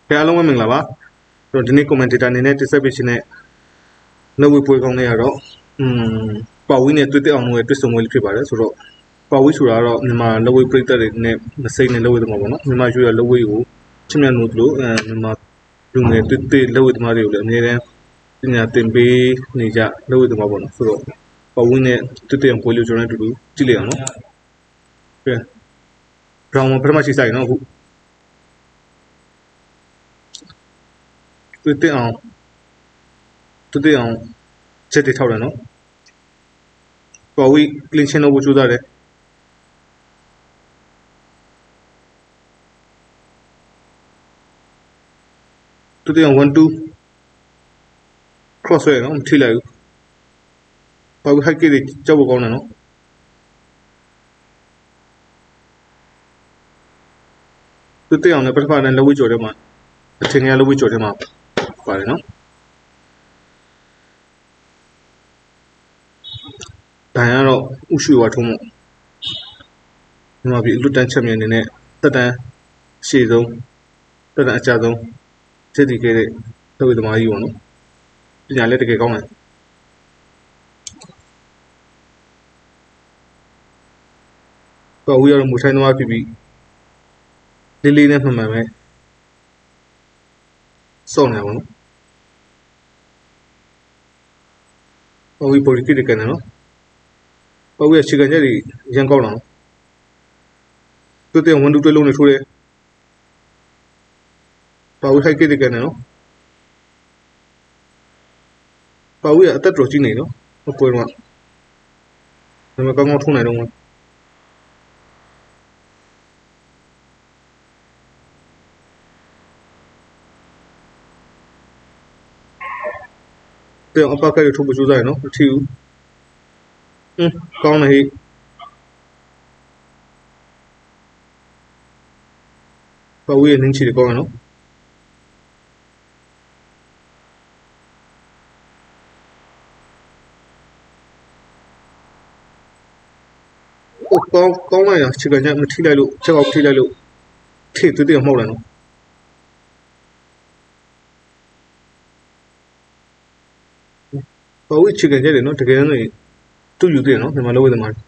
အားလုံးပဲမင်္ဂလာပါဆိုတော့ဒီနေ့ commentator အနေနဲ့တက်ဆက်ပေးခြင်းနဲ့လက်ဝဲပွဲကောင်းတွေကတော့ပါဝီနဲ့တွေ့တဲ့အောင်လို့တွေ့ဆုံပွဲလေးဖြစ်ပါတယ်ဆိုတော့ပါဝီဆိုတာကတော့မြန်မာလက်ဝဲပရိသတ်တွေနဲ့မစိမ့်နဲ့လက်ဝဲသမားပေါ့နော်မြန်မာရွှေရလက်ဝဲကိုချစ်မြတ်လို့တို့မြန်မာလူငယ်တွေ့လက်ဝဲသမားတွေကိုလည်းအများတန်းပညာသင်ပေးနေကြလက်ဝဲသမားပေါ့နော်ဆိုတော့ပါဝီနဲ့တွေ့တဲ့အောင်ပွဲလေးကျွန်တော်တို့ကြည့်လိုက်အောင်နော်ကဲ round 1ပထမရှိဆိုင်နော်အခုတွေ့တဲ့အောင်ချက်တွေထောက်တယ်နော်ပါဝီကလင်းချင်းလို့ကြိုးစားတယ်တွေ့တဲ့အောင်1 2 cross ရနော်မထိလိုက်ဘူးပါဝီ high kick တွေကြောက်ဖို့ကောင်းတယ်နော်တွေ့တဲ့အောင်လည်းပထမနဲ့လက်ဝဲကြော်ထဲမှာအထင်ကြီးလက်ဝဲကြော်ထဲမှာပါတယ်နော်ဒိုင်ကတော့ဥရွှေဝါထုံးမို့မြန်မာပြည်အလွတ်တန်းချက်မြင်နေတဲ့တက်တန်းရှေ့ဆုံးတက်တန်းအကြဆုံးစစ်တီခဲ့တဲ့လက်ဝဲသမားကြီးပေါ့နော်ပညာလည်းတကယ်ကောင်းတယ်ပါဝီကတော့မူထိုင်းသမားဖြစ်ပြီးလေးလေးနဲ့မှန်မှန်ပဲစောင့်နေပါတော့ပါဝီပေါ်ကစ်ကန်တယ်နော်ပါဝီအခြေခံချက်တွေရန်ကောင်းတော့တွေ့တဲ့1 2တွဲလုံးနဲ့ထိုးတယ်ပါဝီ high kick တွေကန်တယ်နော်ပါဝီကအသက်တော်ကြီးနေနော်ပွဲတော့ဒါပေမဲ့ကောင်းကောင်းထိုးနိုင်တော့တဲ့အပကရထိုးပကြိုးစားရနော်မထီဘူးကောင်းတယ်ဟိပါဝီရဲ့နင်းချီတွေကောင်းရနော်ကောင်းလိုက်ရခြေကညမထိလိုက်လို့ချက်အောက်ထိလိုက်လို့ထိတွေ့တဲ့မှောက်တယ်နော်ပါဝီခြေကညတယ်နော်တကယ်တော့သူ့ယူတယ်နော်မြန်မာလက်ဝဲသမား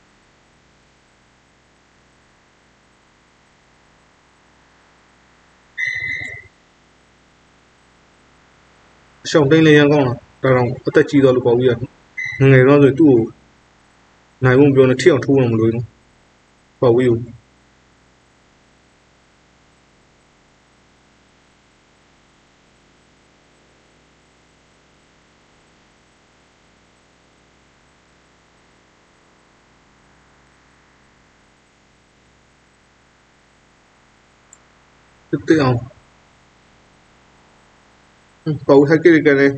ရှောင်းတိုင်းလေးရန်ကောင်းတာဒါတော့အသက်ကြီးသွားလို့ပါဝီကငယ်တော့ဆိုသူ့ကိုနိုင်ဖို့ပြောနေထိအောင်ထိုးအောင်မလို့နော်ပါဝီကိုတက်အောင်ပါဝီ high kick တွေကန်တယ်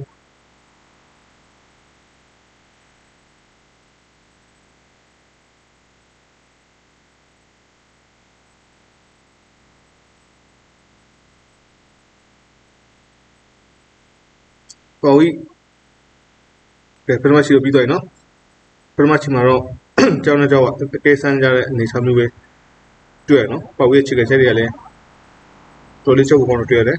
ပါဝီကဲပထမရှိပြီးသွားပြီနော်ပထမရှိမှာတော့ကျောင်းနဲ့ကျောင်းကအကဲဆန်းကြတဲ့အနေအထားမျိုးပဲတွေ့ရနော်ပါဝီရဲ့ခြေကချက်တွေကလည်းတော်လေးချုပ်ကောင်းတော့တွေ့ရတယ်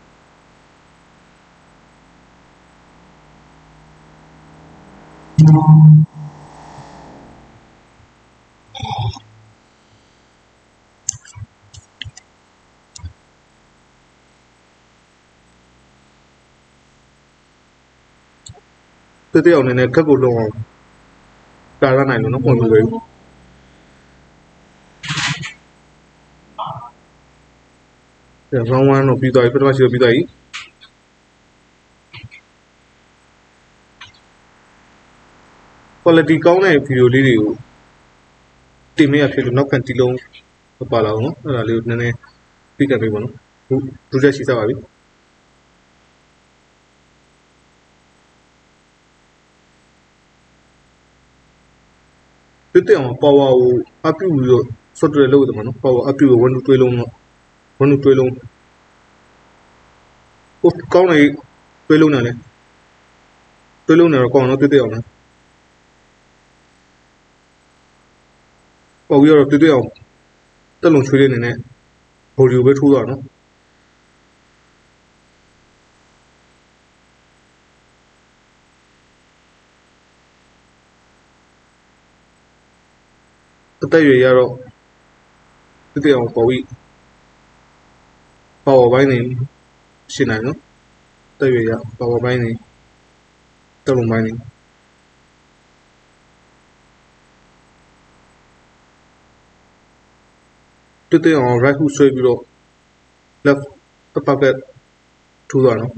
တဲ့အောင်နဲ့ခက်ကိုလုံးအောင်တာရနိုင်လို့နော်ပုံမလွယ်ဘူးround 1တော့ပြီးသွားပြီပထမရှိတော့ပြီးသွားပြီquality ကောင်းတဲ့ဗီဒီယိုလေးတွေကိုတင်ပေးရဖြစ်လို့နောက်ခံတီးလုံးပါလာအောင်နော်အဲ့ဒါလေးကိုနည်းနည်းပြီးကပ်ပေးပါနော်ဒုတက်ရှိစားပါပြီတဲ့အောင် power ကိုအပြုပြီးတော့ software လုပ်ရတယ်မနော် power အပြုကို1 2တွဲလုံးတော့1 2တွဲလုံးကောင်းတယ်တွဲလုံးနဲ့လေတွဲလုံးနဲ့တော့ကောင်းတော့တဲ့အောင်နော်ပါဝီကတော့တဲ့အောင်တက်လုံချွေးလေးနေနဲ့ဘော်ဒီကိုပဲထိုးသွားနော်အသက်အရွယ်ရတော့တတိယအောင်ပေါ်ပြီးပါဝါပိုင်းနေရှင်းနိုင်နော်အသက်အရွယ်ရပါဝါပိုင်းနေတက်လုံးပိုင်းနေတတိယအောင် right hook ဆွဲပြီးတော့ left uppercut ထိုးသွားနော်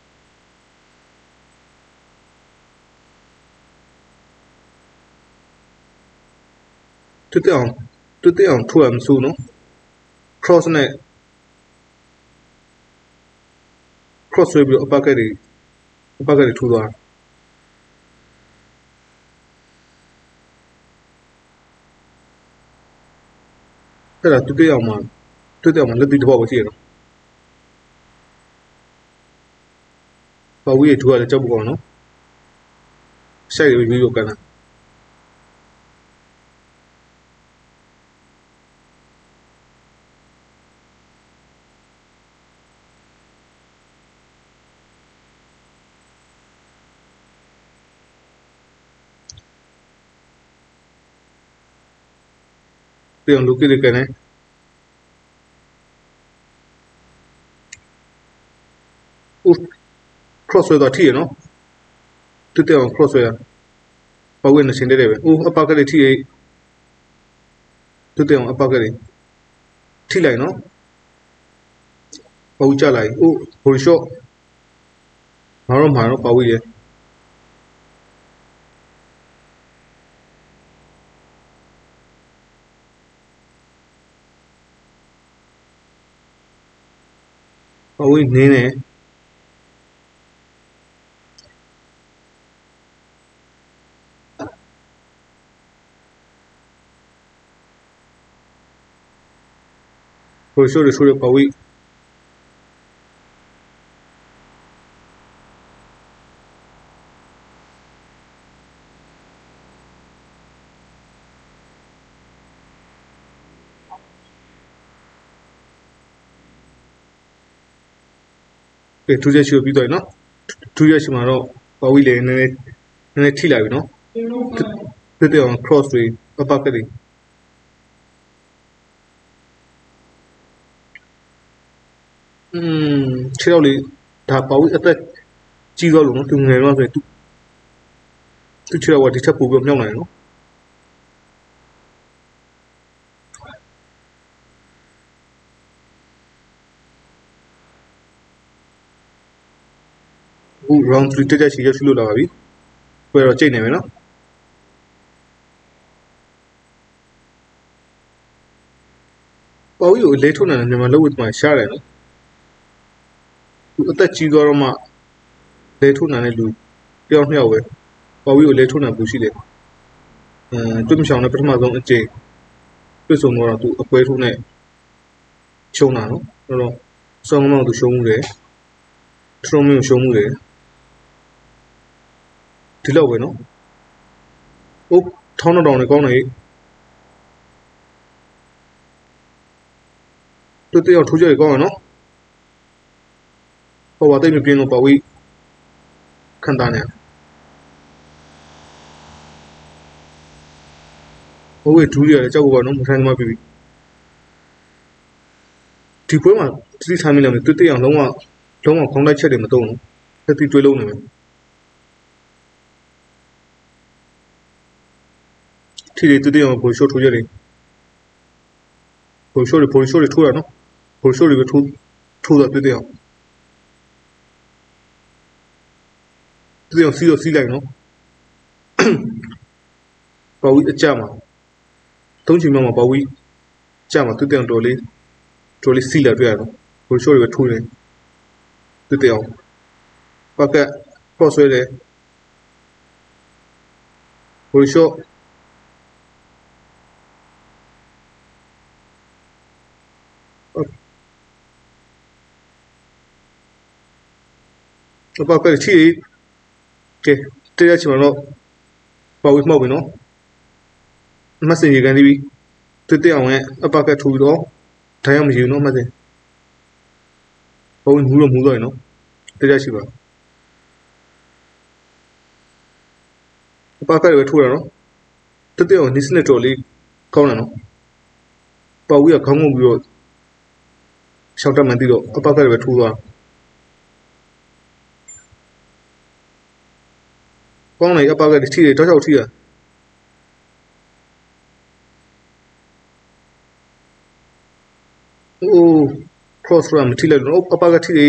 တတိယအောင်ထိုးရမစိုးနော် cross နဲ့ cross ဆွဲပြီးတော့ uppercut တွေထိုးသွားအဲ့ဒါတတိယအောင်မှာလက်သီးတစ်ပေါက်ပဲရှိရတော့ပါဝီးထိုးရတယ်ကြောက်ပကောနော်ရှိုက်ပြီးတော့ကန်တာပြန်လူကိလေကန်နေcross ဆွဲသွားထိရနော်တတိယအောင် cross ဆွဲရပါဝီးနဲ့ရှင်းတယ်ပဲuppercut တွေထိရတတိယအောင် uppercut တွေထိလိုက်နော်ပါဝီးကြလိုက်body shot မှာတော့ပါဝီးရပါဝီးနင်းနေbody shot တွေထိုးရပါဝီးထူးချက်ရှိပြီးတော့နော်ထူးချက်ရှိမှာတော့ပါဝီးလည်းနည်းနည်းထိလိုက်ပြီနော်တတိယအောင် cross တွေ uppercut တွေခြေထောက်လေးဒါပါဝီးအသက်ကြီးသွားလို့နော်သူငယ်တော့ဆိုရင်သူခြေထောက်ကဒီထက်ပိုပြီးမြောက်နိုင်နော်အခု round 3တက်ရှိရရှိလို့လာပါပြီ။ပွဲတော့ကြိတ်နေမယ်နော်။ပေါ်ကြီးကိုလေးထုံးတယ်မြန်မာလုံးဝမှရှားတယ်နော်။သူအသက်ကြီးသွားတော့မှလေးထုံးတဲ့လူတယောက်နှစ်ယောက်ပဲပေါ်ကြီးကိုလေးထုံးတာဘူးရှိတယ်။တွေ့မချောင်တဲ့ပထမဆုံးအကြိမ်တွေ့ဆုံတော့သူအပွဲထုံးနဲ့ရှုံးတာနော်။အဲ့တော့စောင်းမောင်သူရှုံးမှုတယ်။ထရုံးမျိုးရှုံးမှုတယ်ဒီလောက်ပဲနော်ထောင်းတောင်နေကောင်းနေတူတယောက်ထိုးကြရကောင်းရနော်ဟောပါတိတ်မပြင်းလို့ပါဝီးခံတာနေဟိုဝေးဒူးရတယ်ကြောက်ကောနော်မထိုင်မှပြီဒီပွဲမှာသတိထားမိလိုက်မယ်တူတယောက်လုံးဝခေါင်းတိုက်ချက်တွေမတုံးဘူးသက်တီတွေးလုံးနေမယ်ထိတွေတူတယောက်ဘိုးရှို့ထိုးကြတယ်ဘိုးရှို့တွေထိုးတာနော်ဘိုးရှို့တွေထိုးတာတူတယောက်စီးလိုက်နော်ပါဝီအကြမှာသုံးချိန်မှာပါဝီကြမှာတူတယောက်တော်လေးစီးလာတွေ့ရတော့ဘိုးရှို့တွေထိုးတယ်တူတယောက်ပတ်ကပေါ်ဆွဲတယ်ဘိုးရှို့ပတ်ကချီကဲတရားချင်တော့ပါဝီမှောက်ပြီနော်မစင်ရကန်ဒီတူတယောက်ရဲ့အပတ်ကထူတော့ဒိုင်းအောင်မယူနော်မစင်ဘုံမူတော့နော်တရားရှိပါအပတ်ကပဲထိုးရနော်တူတယောက်နီးစနစ်တော်လေးကောင်းတယ်နော်ပေါ့ဝီကခေါင်းငုံပြီးတော့ရှောက်တက်မှန်သိတော့အပတ်ကလည်းပဲထိုးသွားကောင်းတယ်အပတ်ကလည်းထိတယ်တောက်ချောက်ထိရအိုး cross ရမထိလိုက်တော့အပတ်ကထိတယ်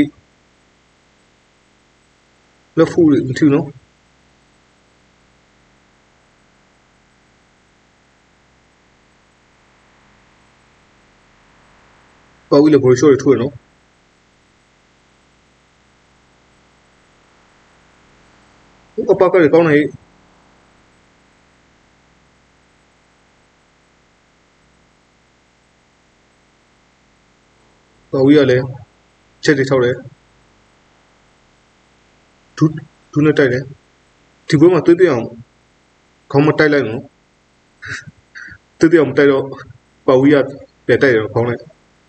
လက်ဖူးမထိနော်ပေါ့ဝီလည်းဘော်ရှော့ထိုးရနော်အပတ်ကလည်းကောင်းတယ်ပေါ့ဝီကလည်းချက်တွေထောက်တယ်ဒူးနဲ့တိုက်တယ်ဒီပွဲမှာတွေ့ပြအောင်ခေါင်းမတိုက်လိုက်နော်တွေ့ပြအောင်မတိုက်တော့ပေါ့ဝီကပြန်တိုက်တယ်ခေါင်းလိုက်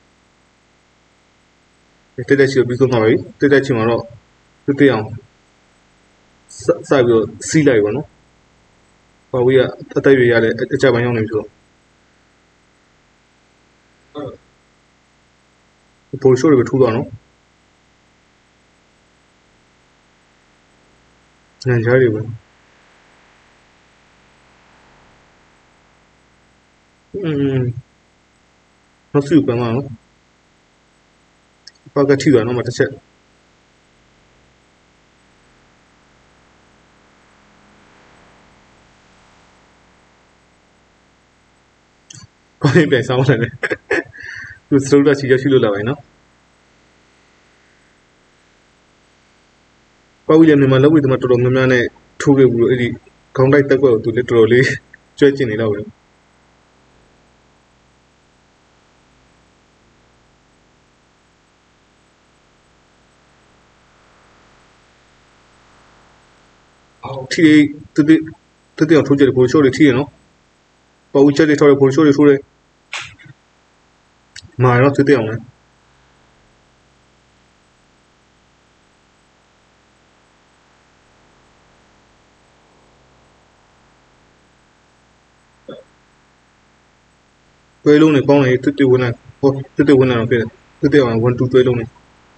တက်တက်ချီပြီးဆုံးသွားပြီတက်တက်ချီမှာတော့တွေ့ပြအောင်စပြီးတော့စီးလိုက်ပါနော်ပေါ့ဝီကအသက်ရွယ်ရတဲ့အကြပိုင်းရောက်နေပြီဆိုတော့ဘော်ရှော့တွေပဲထိုးသွားနော်ညံချားတွေပဲနောက်စုပန်းမှာနော်ပတ်ကထိသွားနော်မတစ်ချက်ကောင်းရင်ပြန်ဆောင်တယ်သူစလုံးတက်ချီရရှိလို့လာပါနော်ပေါ့ဝီလည်းမြန်မာလက်ဝဲသမားတော်တော်များများနဲ့ထိုးခဲ့ဘူးလို့အဲ့ဒီခေါင်းတိုက်တက်ကွက်ကိုသူလည်းတော်တော်လေးကျွဲကျင်နေတော့တယ်ထိတူအောင်ထိုးကြတယ်ဘော်ရှော့တွေထိရနော်ပေါ့ဝီချက်တွေထောက်တယ်ဘော်ရှော့တွေထိုးတယ်မာတော့တူအောင်လဲတွဲလုံးနဲ့ကောင်းတယ်တူဝင်လာဟောတူဝင်လာတော့ဖြစ်တယ်တူအောင်1 2တွဲလုံးနဲ့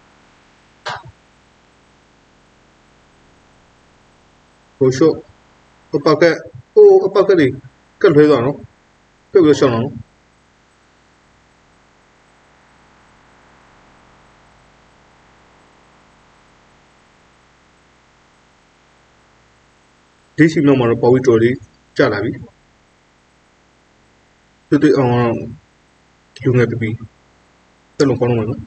ဘော်ရှော့အပတ်ကအိုးအပတ်ကလေးကတ်လွဲသွားနော်ပြုတ်ပြီးရှောင်းအောင်ဒီရှိနောက်မှာတော့ပေါ့ဝီတော်လေးကျလာပြီတူအောင်လူငယ်ပီတက်လုံးကောင်းတော့မှာနော်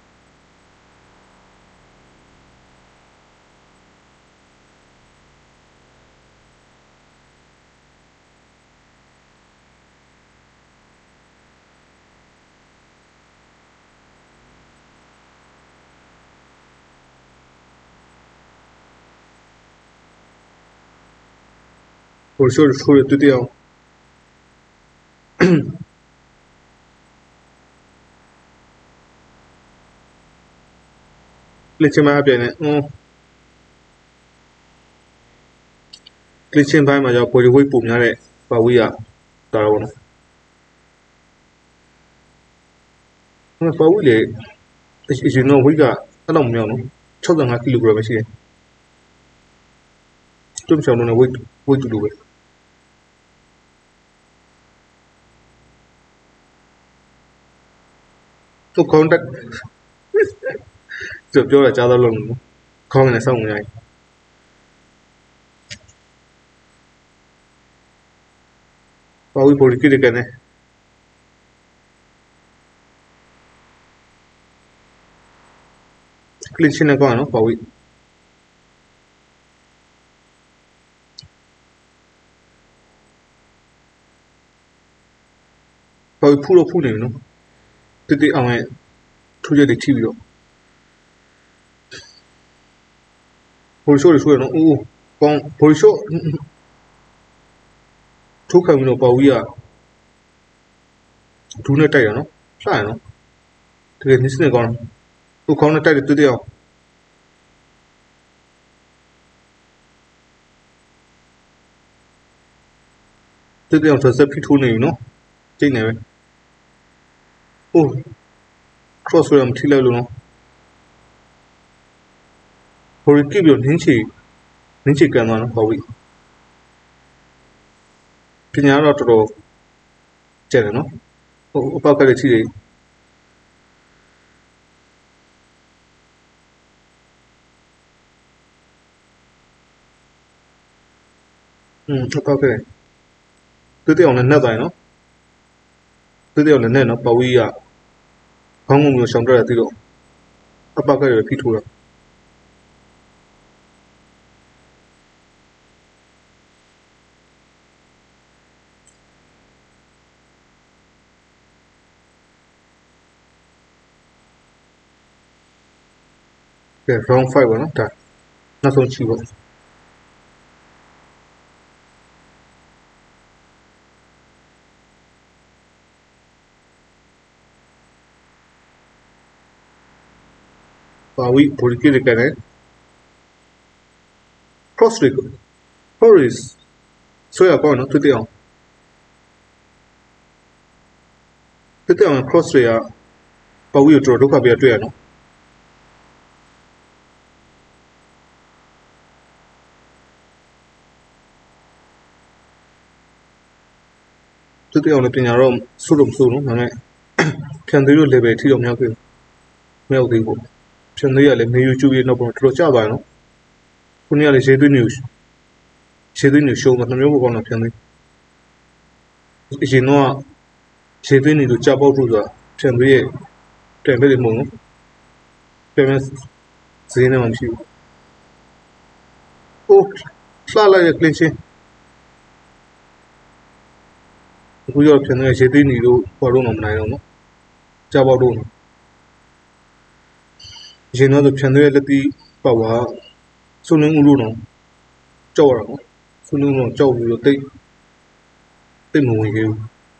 ဘော်ရှော့ထိုးရတူအောင်လက်ချင်မအပြည့်နဲ့ကလစ်ချင်းပိုင်းမှာကြောင့်ဘော်ဒီဝိတ်ပုံများတဲ့ပေါ့ဝီကတာတော့နော်ပေါ့ဝီလေအရင်တော့ဝိတ်ကအဲ့လောက်မမြောက်နော်65ကီလိုဂရမ်ပဲရှိတယ်တွန်းချောင်းတော့ဝိတ်တူတူပဲသူခေါင်းတက်ပြောတာကြားတော့လုံးခေါင်းနဲ့စောင့်နေရတယ်ပေါ့ဝီဘော်ဒီကိတဲ့ကနေကလစ်ချင်းနဲ့ကောင်းနော်ပေါ့ဝီပေါ့ဝီဖူးတော့ဖူးနေပြီနော်တူအောင်ရဲ့ထိုးချက်တွေထိပြီးတော့ဘော်ရှော့တွေထိုးရနော်အိုးကောင်းဘော်ရှော့ထိုးခံပြီးတော့ပေါ့ဝီကဒူးနဲ့တိုက်ရနော်လှရနော်တကယ်နစ်စနေကောင်းသူခေါင်းနဲ့တိုက်တယ်တူအောင်တူအောင်ဆက်ဖိထိုးနေပြီနော်ကျိတ်နေပဲအိုး cross ဆိုရမထိလိုက်လို့နော်ဟိုကိပြီးနင်းချေကန်သွားနော်ဟောပြီပညာတော့တော်တော်ကျတယ်နော်ဟိုအပောက်ကလေးထိတယ်အပောက်ကလေးတွေ့တဲ့အောင်လည်းနှက်သွားနော်တွေ့တဲ့အောင်လည်းနှက်နော်ပဝီကခေါင်းငုံမျိုးရှောင်တက်ရသေးတော့အပောက်ကလေးဖိထိုးတာကဲ round 5ပါနော်ဒါနောက်ဆုံးချီပေါ့ပါဝီဘူရီကိရကန် cross တွေ Horace ဆိုရကောနော်တွေ့တဲ့အောင် cross တွေကပဝီကိုတော်ဒုက္ခပြတွေ့ရနော်တွေ့တဲ့အောင်လည်းပညာတော့စုလို့မစုနော်ဒါနဲ့ဖြန်သေးလို့ level ထိတော့မရောက်သေးဘူးဖြန်သေးရလည်းမေယူကျူပြီးနောက်ပေါ်တော်တော်ကျသွားနော်ခုနေ့ကလည်းရှေးသွင်းနေရှုံးမှာနှမျိုးပေါ်ကောင်းတာဖြန်သေးအရင်တော့ရှေးသွင်းနေလို့ကြပေါက်လို့ဆိုတာဖြန်သေးရဲ့ပြန်ပဲလေမုံနော်ပြန်ပဲဈေးနဲ့မှမရှိဘူးအိုးလှလိုက်တဲ့ clean ချင်းအခုရောက်ဖြန်သေးရဲ့ရှေးသွင်းနေလို့ပေါ်တော့မှမနိုင်တော့နော်ကြပေါက်တော့ရင်တော့ဖြန်သေးရဲ့လက်တီးပေါ့ပါစုံလင်းဦးလို့တော့ကြောက်ရတာနော်စုံလင်းတော့ကြောက်ပြီးတော့တိတ်မဝင်ခဲ့ဘူး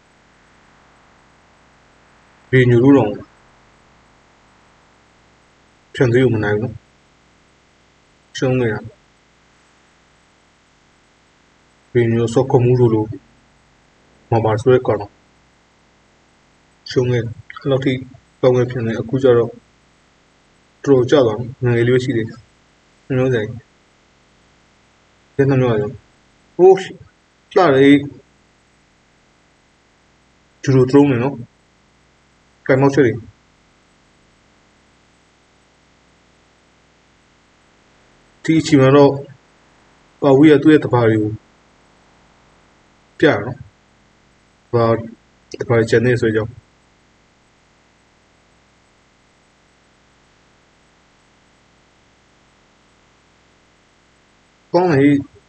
ဘေညူလို့တော့ဖြန်သေးကိုမနိုင်ဘူးနော်ရှုံးနေတာဘေညူဆော့ကမှုလို့မပါဆိုရကောနော်ရှုံးနေအဲ့လောက်ထိကောင်းနေဖြန်နေအခုကျတော့တော်ကြသွားငယ်လေးပဲရှိသေးတယ်နှမျိုးဆိုင်ဒီနှမျိုးရောဟိုးလှတယ်ကျူလိုသုံးနေနော်ကံမောက်ချက်တွေဒီအချိန်မှာတော့ပဝီရသူ့ရဲ့တဘာတွေကိုပြရနော်ဘာတဘာကျန်နေဆိုကြောင်းကောင်းလေ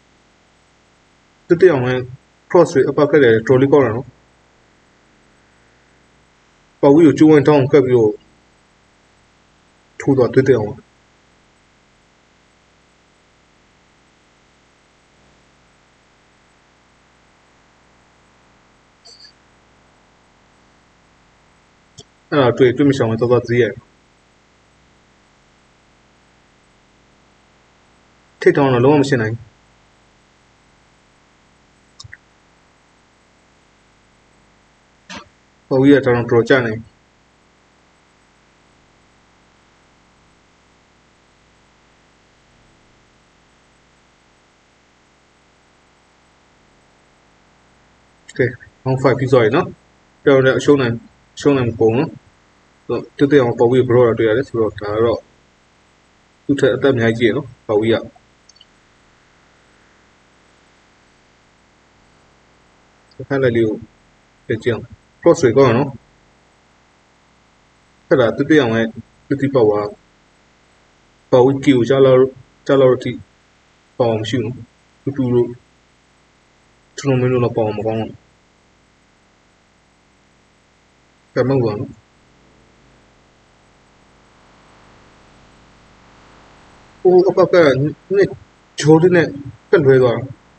တက်အောင်လဲ cross တွေအပောက်ကလေးတော်လေးကောင်းတာနော်ပဝီကိုကျိုးဝင်းတောင်းကပ်ပြီးတော့ထိုးတော့တက်အောင်အဲ့ဒါတွေ့မရှောင်တော့ဈေးရထိတ်တောင်းတော့လုံးဝမရှင်းနိုင်ပဝီရတောင်းတော်ကြနေကဲအောင်5ပြီးသွားပြီနော်ပြောင်းတဲ့အရှုံးနိုင်မကုန်နော်တက်အောင်ပဝီဘရောတွေ့ရတယ်ဆိုတော့ဒါတော့သူ့ထက်အသက်အများကြီးကြီးနော်ပဝီရခက်လိုက်လေးကိုပြကြအောင် cross တွေကောင်းနော်အဲ့ဒါတက်အောင်ရဲ့တက်တီပေါ့ပဝီကီကိုကြားလို့တိပေါ့မရှိဘူးနော်တူလို့ကျွန်တော်မင်းတို့တော့ပေါ့မကောင်းဘူးကမ္ဘာ့ဘာနော်အိုးအပောက်ကနဲ့ဂျိုးနဲ့တက်လွဲသွား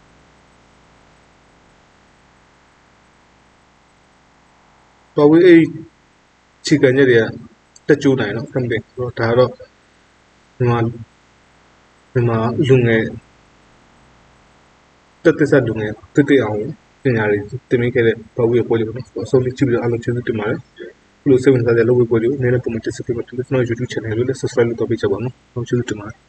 တော့ဝေးအဲ့ချီကန်ရက်တွေကတက်ကျိုးနိုင်နော်ကမ်ပင်းတော့ဒါတော့ဒီမှာလူငယ်တက်ဆက်လူငယ်တက်အောင်ပညာတွေသင်ပေးခဲ့တဲ့ပါဝီရဲ့ပွဲလေးပေါ့နော်အဆုံးလေးကြည့်ပြီးတော့အားလုံးကျေးဇူးတင်ပါတယ်ဘလို့စိတ်ဝင်စားတဲ့လုပ်ဝေပွဲတွေကိုနည်းနည်းပုံမှန်တက်ဆက်ပေးမှကျွန်တော် YouTube channel လေးလည်း subscribe လုပ်တော့ပေးကြပါဦးနော်ကျေးဇူးတင်ပါတယ်